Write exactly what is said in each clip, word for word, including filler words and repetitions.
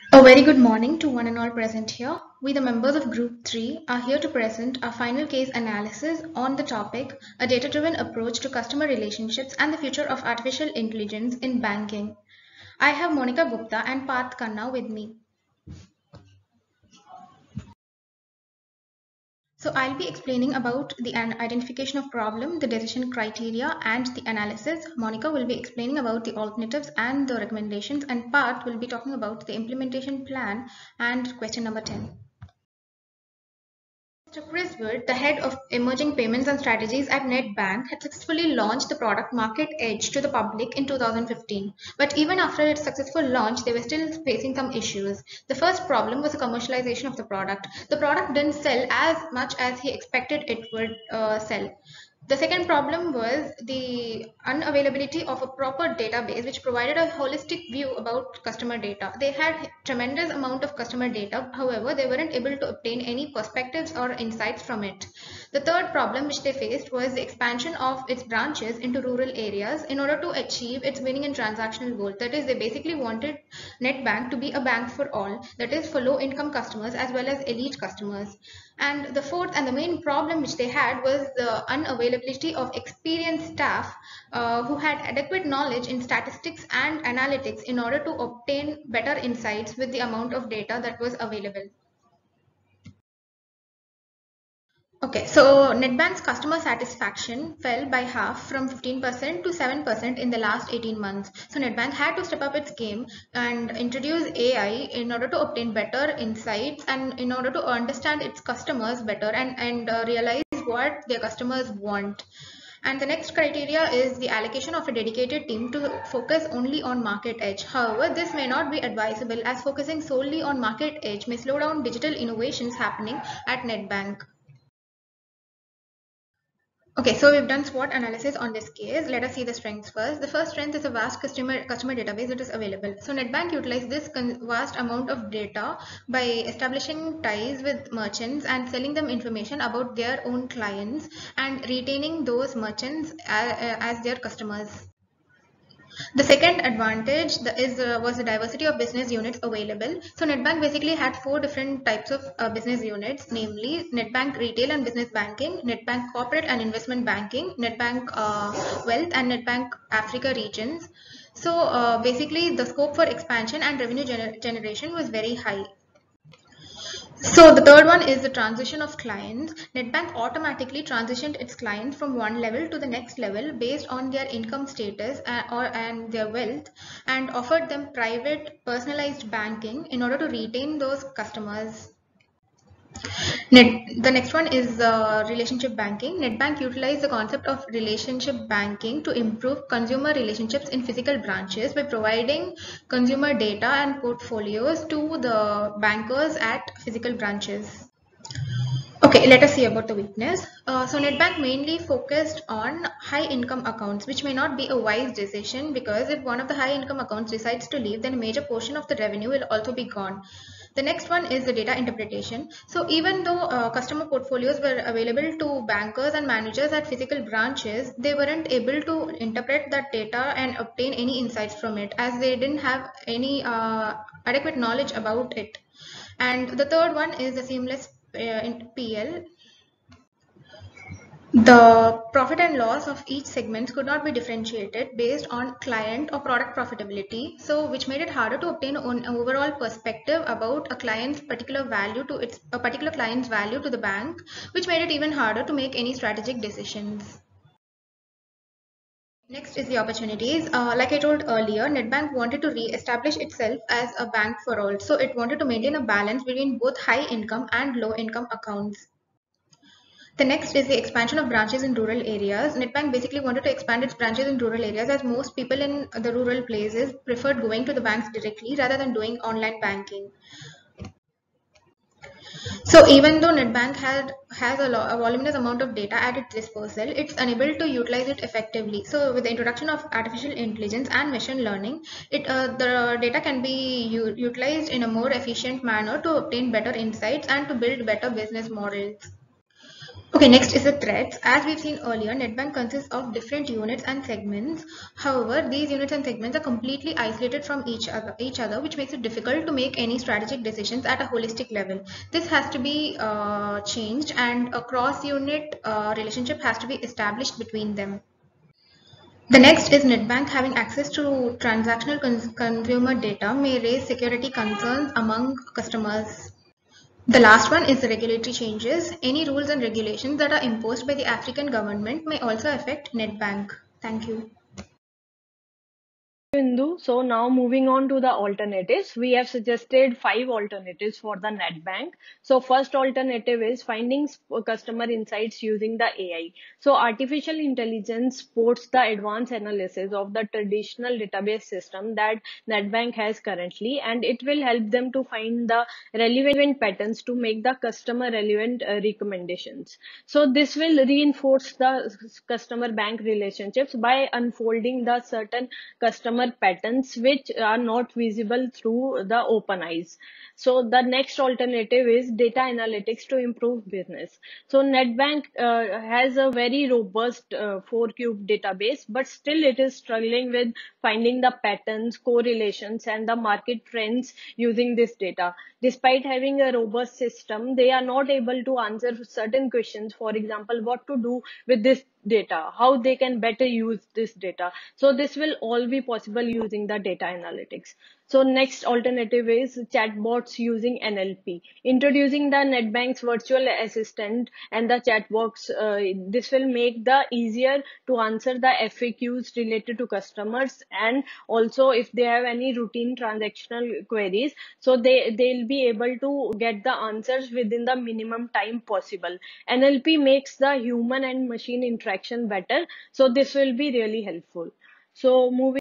A very good morning to one and all present here. We, the members of Group three, are here to present our final case analysis on the topic, a data-driven approach to customer relationships and the future of artificial intelligence in banking. I have Monica Gupta and Parth Khanna with me. So I'll be explaining about the identification of problem, the decision criteria, and the analysis. Monica will be explaining about the alternatives and the recommendations, and Parth will be talking about the implementation plan and question number ten. Mister Chris Wood, the head of emerging payments and strategies at NetBank, had successfully launched the product Market Edge to the public in two thousand fifteen. But even after its successful launch, they were still facing some issues. The first problem was the commercialization of the product. The product didn't sell as much as he expected it would uh, sell. The second problem was the unavailability of a proper database which provided a holistic view about customer data. They had tremendous amount of customer data, however, they weren't able to obtain any perspectives or insights from it. The third problem which they faced was the expansion of its branches into rural areas in order to achieve its winning and transactional goal. That is, they basically wanted NetBank to be a bank for all, that is for low income customers as well as elite customers. And the fourth and the main problem which they had was the unavailability of experienced staff uh, who had adequate knowledge in statistics and analytics in order to obtain better insights with the amount of data that was available. Okay, so NetBank's customer satisfaction fell by half from fifteen percent to seven percent in the last eighteen months. So NetBank had to step up its game and introduce A I in order to obtain better insights and in order to understand its customers better and, and uh, realize what their customers want. And the next criteria is the allocation of a dedicated team to focus only on Market Edge. However, this may not be advisable as focusing solely on Market Edge may slow down digital innovations happening at NetBank. Okay, so we've done SWOT analysis on this case. Let us see the strengths first. The first strength is a vast customer customer database that is available. So NetBank utilized this vast amount of data by establishing ties with merchants and selling them information about their own clients and retaining those merchants as, as their customers. The second advantage is uh, was the diversity of business units available. So NetBank basically had four different types of uh, business units, namely NetBank Retail and Business Banking, NetBank Corporate and Investment Banking, NetBank uh, Wealth, and NetBank Africa regions. So uh, basically, the scope for expansion and revenue gener generation was very high. So the third one is the transition of clients. NetBank automatically transitioned its clients from one level to the next level based on their income status and, or, and their wealth and offered them private personalized banking in order to retain those customers. Net, the next one is uh, relationship banking. NetBank utilized the concept of relationship banking to improve consumer relationships in physical branches by providing consumer data and portfolios to the bankers at physical branches. Okay, let us see about the weakness. Uh, so NetBank mainly focused on high income accounts, which may not be a wise decision because if one of the high income accounts decides to leave, then a major portion of the revenue will also be gone. The next one is the data interpretation. So even though uh, customer portfolios were available to bankers and managers at physical branches, they weren't able to interpret that data and obtain any insights from it as they didn't have any uh, adequate knowledge about it. And the third one is the seamless uh, in P L. The profit and loss of each segment could not be differentiated based on client or product profitability, so which made it harder to obtain an overall perspective about a client's particular value to its a particular client's value to the bank, which made it even harder to make any strategic decisions. Next is the opportunities. Uh, like I told earlier, NetBank wanted to re-establish itself as a bank for all, so it wanted to maintain a balance between both high income and low income accounts. The next is the expansion of branches in rural areas. NetBank basically wanted to expand its branches in rural areas as most people in the rural places preferred going to the banks directly rather than doing online banking. So even though NetBank had has a, a voluminous amount of data at its disposal, it's unable to utilize it effectively. So with the introduction of artificial intelligence and machine learning, it uh, the data can be utilized in a more efficient manner to obtain better insights and to build better business models. Okay, next is the threats. As we've seen earlier, NetBank consists of different units and segments. However, these units and segments are completely isolated from each other, each other, which makes it difficult to make any strategic decisions at a holistic level. This has to be uh, changed, and a cross-unit uh, relationship has to be established between them. The next is NetBank having access to transactional cons consumer data may raise security concerns among customers. The last one is the regulatory changes. Any rules and regulations that are imposed by the African government may also affect NetBank. Thank you. Bindu. So now moving on to the alternatives, we have suggested five alternatives for the net bank. So first alternative is finding s- customer insights using the A I. So artificial intelligence supports the advanced analysis of the traditional database system that NetBank has currently, and it will help them to find the relevant patterns to make the customer relevant uh, recommendations. So this will reinforce the customer bank relationships by unfolding the certain customer patterns which are not visible through the open eyes. So the next alternative is data analytics to improve business. So NetBank uh, has a very robust uh, four cube database, but still it is struggling with finding the patterns, correlations, and the market trends using this data. Despite having a robust system, they are not able to answer certain questions. For example, what to do with this data, how they can better use this data. So this will all be possible using the data analytics. So next alternative is chatbots using N L P. Introducing the NetBank's virtual assistant and the chatbots, uh, this will make the easier to answer the F A Qs related to customers, and also if they have any routine transactional queries, so they they'll be able to get the answers within the minimum time possible. N L P makes the human and machine interaction better, so this will be really helpful. So moving,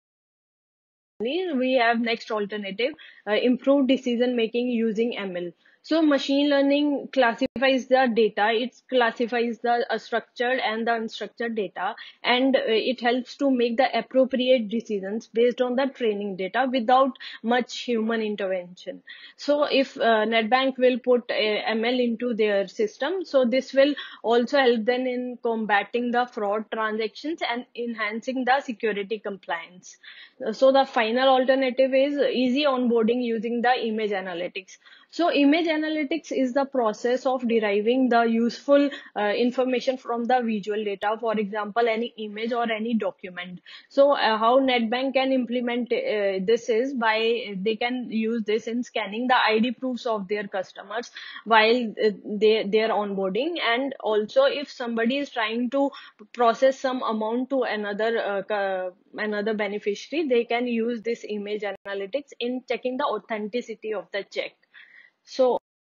we have next alternative, uh, improved decision making using M L. So machine learning classifies the data, it classifies the uh, structured and the unstructured data, and uh, it helps to make the appropriate decisions based on the training data without much human intervention. So if uh, NetBank will put uh, M L into their system, so this will also help them in combating the fraud transactions and enhancing the security compliance. So the final alternative is easy onboarding using the image analytics. So image analytics is the process of deriving the useful uh, information from the visual data, for example, any image or any document. So uh, how NetBank can implement uh, this is by they can use this in scanning the I D proofs of their customers while uh, they they are onboarding, and also if somebody is trying to process some amount to another uh, another beneficiary, they can use this image analytics in checking the authenticity of the check. So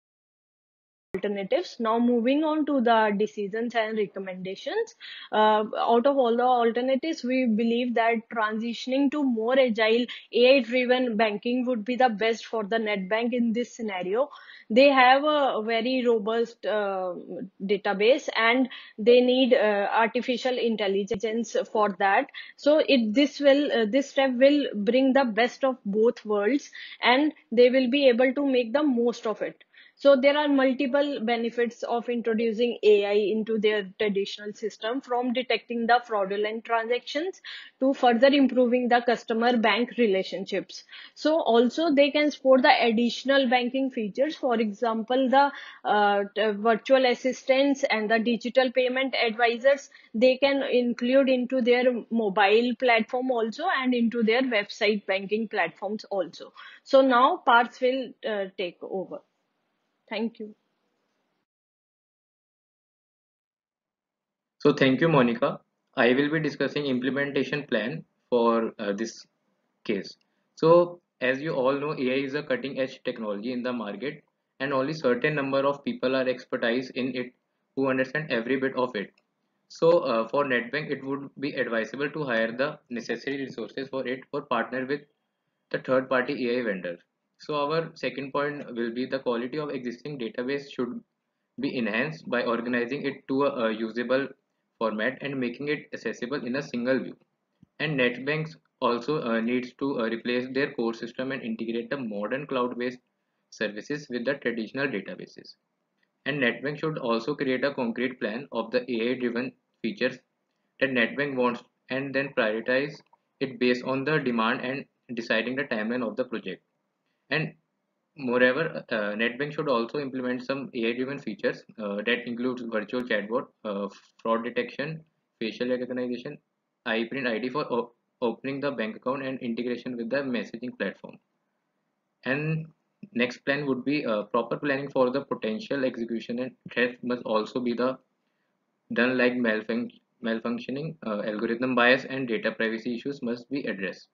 alternatives. Now moving on to the decisions and recommendations. Uh, out of all the alternatives, we believe that transitioning to more agile A I-driven banking would be the best for the net bank in this scenario. They have a very robust uh, database, and they need uh, artificial intelligence for that. So it this will uh, this step will bring the best of both worlds, and they will be able to make the most of it. So there are multiple benefits of introducing A I into their traditional system, from detecting the fraudulent transactions to further improving the customer bank relationships. So also they can support the additional banking features, for example, the uh, t- virtual assistants and the digital payment advisors. They can include into their mobile platform also, and into their website banking platforms also. So now Parth will uh, take over. Thank you. So thank you, Monica. I will be discussing implementation plan for uh, this case. So as you all know, A I is a cutting edge technology in the market, and only certain number of people are expertise in it who understand every bit of it. So uh, for NetBank, it would be advisable to hire the necessary resources for it or partner with the third party A I vendor. So our second point will be the quality of existing database should be enhanced by organizing it to a, a usable format and making it accessible in a single view. And NetBanks also uh, needs to uh, replace their core system and integrate the modern cloud-based services with the traditional databases. And NetBank should also create a concrete plan of the A I-driven features that NetBank wants and then prioritize it based on the demand and deciding the timeline of the project. And moreover, uh, NetBank should also implement some A I-driven features uh, that includes virtual chatbot, uh, fraud detection, facial recognition, iPrint I D for op opening the bank account, and integration with the messaging platform. And next plan would be uh, proper planning for the potential execution, and threats must also be the done like malfunc malfunctioning, uh, algorithm bias, and data privacy issues must be addressed.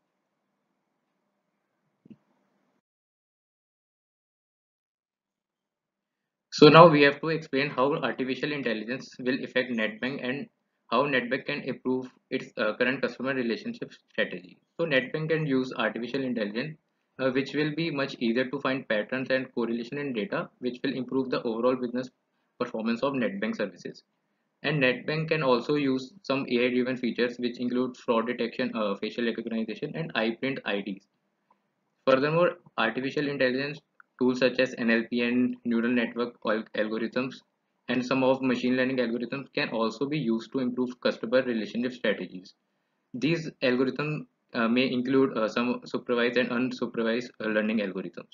So now we have to explain how artificial intelligence will affect NetBank and how NetBank can improve its uh, current customer relationship strategy. So NetBank can use artificial intelligence, uh, which will be much easier to find patterns and correlation in data, which will improve the overall business performance of NetBank services. And NetBank can also use some A I-driven features, which include fraud detection, uh, facial recognition, and iPrint I Ds. Furthermore, artificial intelligence tools such as N L P and neural network al- algorithms and some of machine learning algorithms can also be used to improve customer relationship strategies. These algorithms uh, may include uh, some supervised and unsupervised uh, learning algorithms.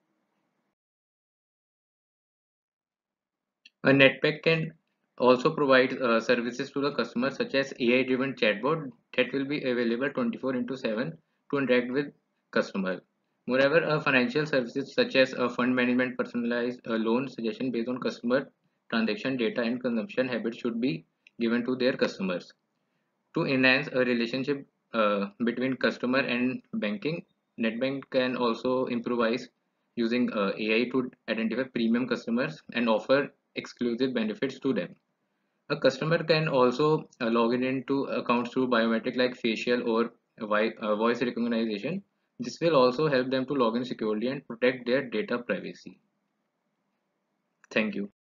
A NetPack can also provide uh, services to the customer such as A I-driven chatbot that will be available twenty-four into seven to interact with customer. Moreover, uh, financial services such as a fund management, personalized uh, loan suggestion based on customer transaction data and consumption habits should be given to their customers. To enhance a relationship uh, between customer and banking, NetBank can also improvise using uh, A I to identify premium customers and offer exclusive benefits to them. A customer can also uh, log in into accounts through biometric like facial or vi- uh, voice recognition. This will also help them to log in securely and protect their data privacy. Thank you.